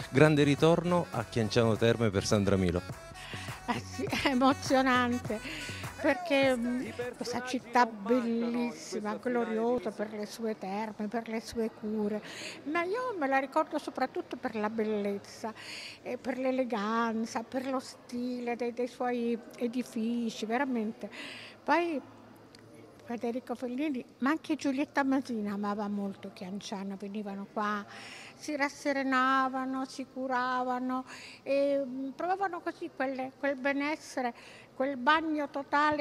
Grande ritorno a Chianciano Terme per Sandra Milo. Eh sì, è emozionante perché questa città bellissima, gloriosa per le sue terme, per le sue cure, ma io me la ricordo soprattutto per la bellezza, per l'eleganza, per lo stile dei suoi edifici, veramente. Poi Federico Fellini, ma anche Giulietta Masina amava molto Chianciano, venivano qua, si rasserenavano, si curavano e provavano così quel benessere, quel bagno totale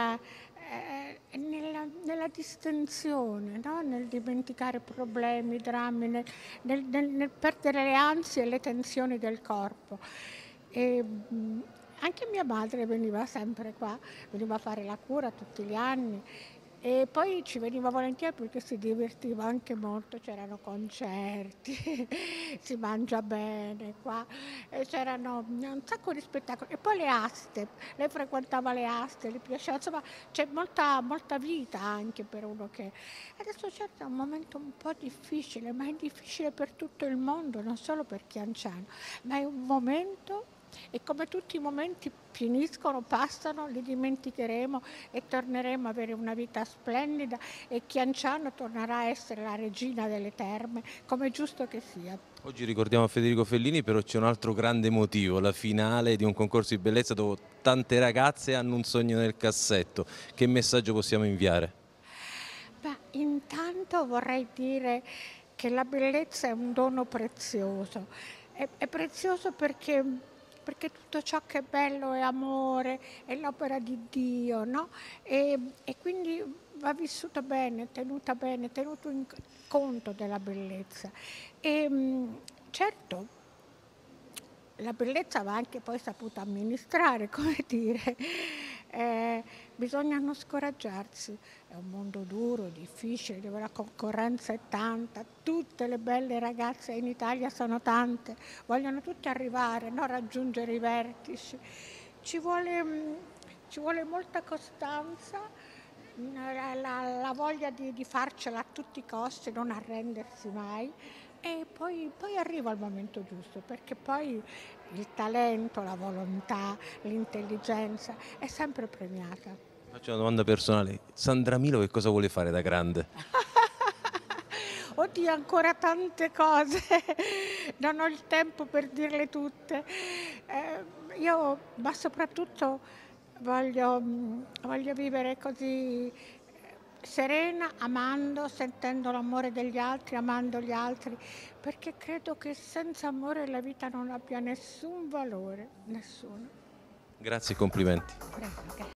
nella distensione, no? Nel dimenticare problemi, drammi, nel perdere le ansie e le tensioni del corpo. E, anche mia madre veniva sempre qua, veniva a fare la cura tutti gli anni e poi ci veniva volentieri perché si divertiva anche molto, c'erano concerti, si mangia bene qua, e c'erano un sacco di spettacoli. E poi le aste, lei frequentava le aste, le piaceva, insomma c'è molta vita anche per uno che... Adesso certo è un momento un po' difficile, ma è difficile per tutto il mondo, non solo per Chianciano, ma è un momento e come tutti i momenti finiscono, passano, li dimenticheremo e torneremo a avere una vita splendida e Chianciano tornerà a essere la regina delle terme, come è giusto che sia. Oggi ricordiamo Federico Fellini, però c'è un altro grande motivo, la finale di un concorso di bellezza dove tante ragazze hanno un sogno nel cassetto. Che messaggio possiamo inviare? Ma intanto vorrei dire che la bellezza è un dono prezioso. È prezioso perché tutto ciò che è bello è amore, è l'opera di Dio, no? E quindi va vissuto bene, tenuto in conto della bellezza. E, certo, la bellezza va anche poi saputa amministrare, come dire. Eh, Bisogna non scoraggiarsi, è un mondo duro, difficile, dove la concorrenza è tanta, tutte le belle ragazze in Italia sono tante, vogliono tutte arrivare, no? Raggiungere i vertici. Ci vuole, ci vuole molta costanza, la voglia di farcela a tutti i costi, non arrendersi mai e poi arriva il momento giusto, perché poi il talento, la volontà, l'intelligenza è sempre premiata. Faccio una domanda personale. Sandra Milo che cosa vuole fare da grande? Oddio, ancora tante cose, non ho il tempo per dirle tutte. Ma soprattutto voglio vivere così serena, amando, sentendo l'amore degli altri, amando gli altri, perché credo che senza amore la vita non abbia nessun valore, nessuno. Grazie e complimenti. Prego,